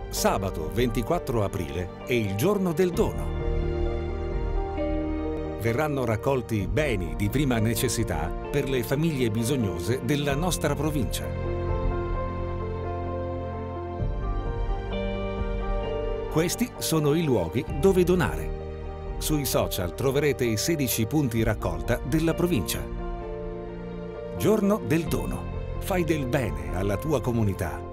Sabato 24 aprile è il giorno del dono. Verranno raccolti beni di prima necessità per le famiglie bisognose della nostra provincia. Questi sono i luoghi dove donare. Sui social troverete i 16 punti raccolta della provincia. Giorno del dono. Fai del bene alla tua comunità.